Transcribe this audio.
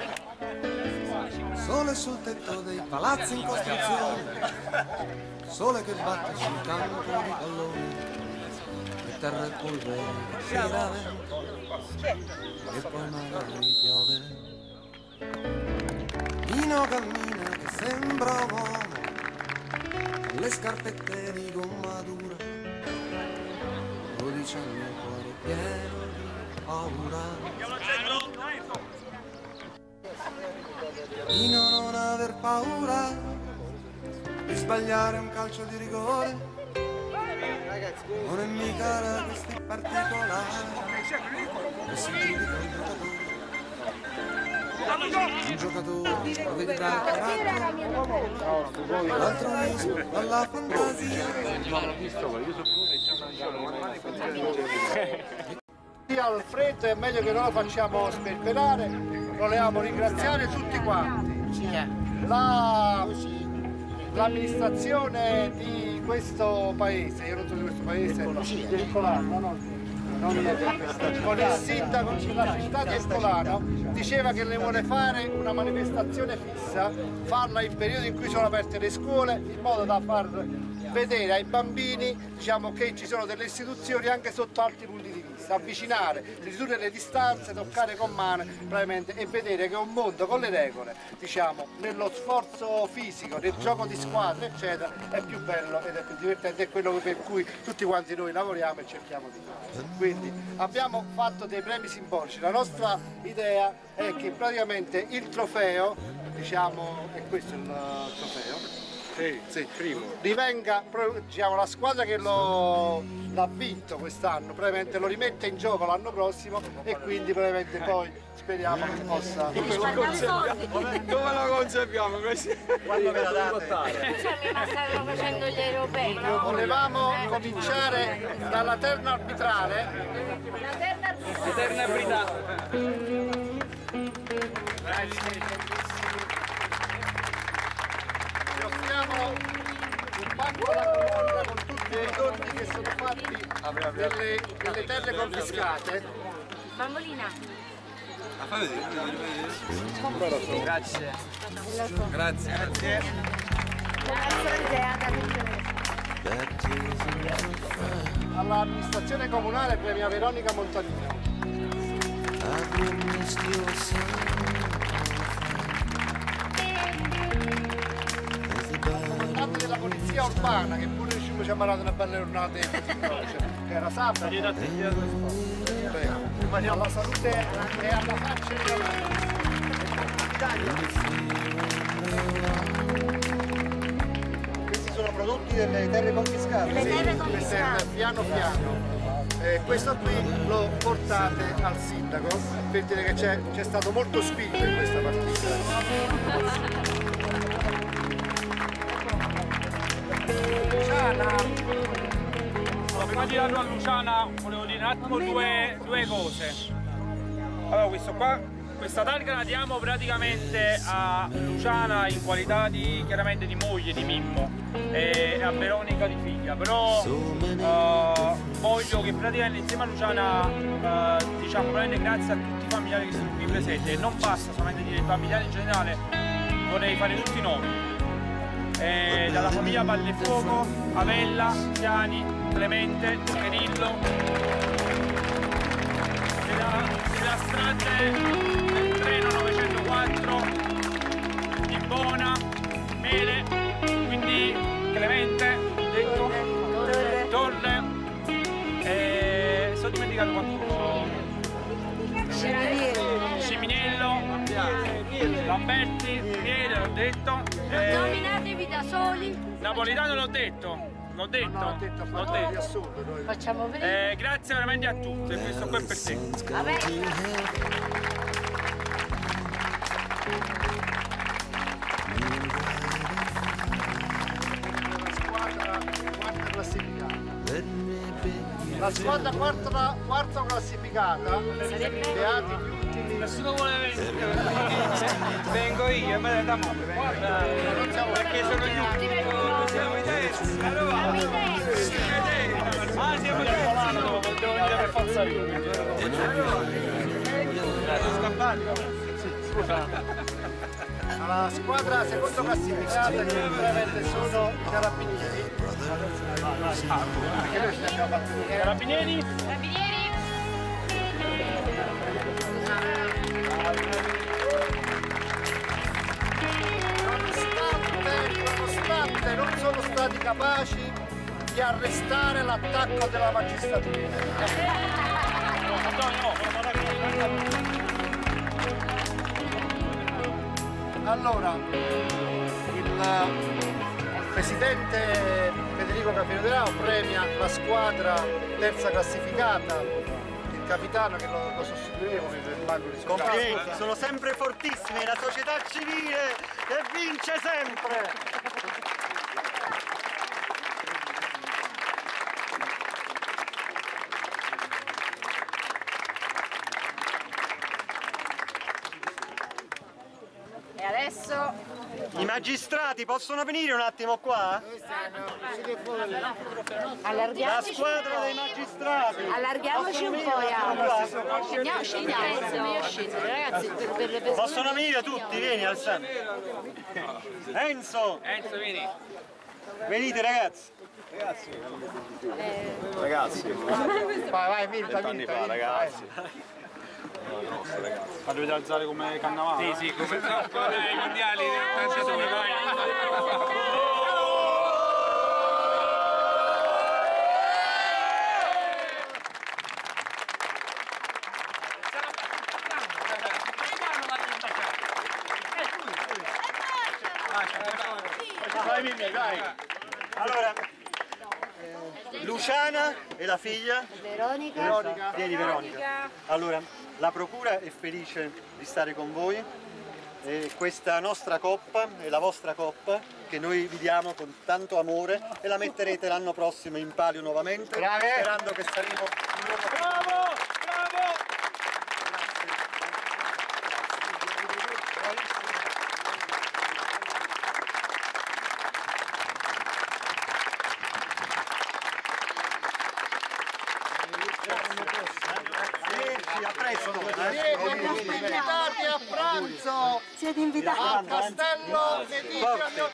Sole sul tetto dei palazzi in costruzione, sole che batte sul campo di pallone, e terra e polvere, gira vento, e poi magari piove. Nino cammina che sembra un uomo, con le scarpette di gomma dura, lo dice al mio cuore pieno di paura. Nino, non aver paura di sbagliare un calcio di rigore, non è mica da questi particolari che si giudica un giocatore lo vedi dal carattere, l'altro viso dalla fantasia. Al freddo è meglio che non lo facciamo sperperare, vogliamo ringraziare tutti quanti, l'amministrazione di questo paese, io non so di questo paese, di Ercolano, con il sindaco della città di Ercolano, diceva che le vuole fare una manifestazione fissa, farla in periodo in cui sono aperte le scuole, in modo da far vedere ai bambini, diciamo, che ci sono delle istituzioni anche sotto altri punti di vista, avvicinare, ridurre le distanze, toccare con mano probabilmente, e vedere che un mondo con le regole, diciamo, nello sforzo fisico, nel gioco di squadra eccetera, è più bello ed è più divertente, è quello per cui tutti quanti noi lavoriamo e cerchiamo di fare. Quindi abbiamo fatto dei premi simbolici, la nostra idea è che praticamente il trofeo, diciamo, e questo è il trofeo, sì, primo. Divenga, diciamo, la squadra che l'ha vinto quest'anno, probabilmente lo rimette in gioco l'anno prossimo e quindi probabilmente poi speriamo che possa... Come lo concepiamo così? Quando ve la date? Scusami, ma stavano facendo gli europei, no? Volevamo cominciare dalla terna arbitrale. La terna arbitrale. Vi offriamo un pacco alla colonna con tutti i ritorni che sono fatti delle terre confiscate. Bambolina. Grazie. Grazie. All'amministrazione comunale premia Veronica Montanino. Comandante della polizia urbana, che pure ci ha chiamato una bella giornata, che era sabato. Alla salute e alla faccia di Questi sono prodotti delle terre confiscate? Le terre confiscate. Piano piano. Questo qui lo portate al sindaco per dire che c'è stato molto spirito in questa partita. Prima di darlo a Luciana volevo dire un attimo due cose. Allora, questa targa la diamo praticamente a Luciana in qualità di, chiaramente, di moglie di Mimmo e a Veronica di figlia, però voglio che praticamente insieme a Luciana diciamo veramente grazie a tutti i familiari che sono qui presenti, e non basta solamente dire i familiari in generale, vorrei fare tutti i nomi. Dalla famiglia Pallefuoco, Avella, Chiani, Clemente, Perillo, della strage del treno 904, di Bona, Mele, quindi Clemente, detto, Torre, sto dimenticando qualcuno, Ciminello, Lamberti, Miele, l'ho detto. Nominatevi da soli. Napolitano l'ho detto. Facciamo vedere. Grazie veramente a tutti, e questo qua è per te. Vabbè. La squadra quarta classificata, beati gli ultimi. Nessuno vuole venire. Vengo io, ma da mo' perché sono gli ultimi. Siamo i terzi. Ah, siamo i terzi. Devo venire per forza io. Sono scappati? La squadra secondo classificata che veramente sono i carabinieri. Perché noi ci abbiamo fatto vedere. Carabinieri? Nonostante non sono stati capaci di arrestare l'attacco della magistratura. Allora, il presidente Federico Capirodelao premia la squadra terza classificata, il capitano che lo sostituiamo, che rimango di complimenti, sono sempre fortissimi, la società civile che vince sempre! E adesso I magistrati possono venire un attimo qua? La squadra dei magistrati! allarghiamoci un po', scendiamo, ragazzi, per Possono venire tutti, vieni Alessandro! Enzo! Enzo, vieni. Venite ragazzi! Ragazzi, Vai, Milta, ragazzi. Ma dovete alzare come cannavale? Sì, come i mondiali del calciatore, vai. Allora, Luciana e la figlia? Veronica. Vieni Veronica. Allora, la procura è felice di stare con voi. E questa nostra coppa è la vostra coppa che noi vi diamo con tanto amore e la metterete l'anno prossimo in palio nuovamente, sperando che saremo un nuovo. Bravo! Bravo! A presto! Siete invitati a pranzo! Siete invitati Al castello Mediterraneo.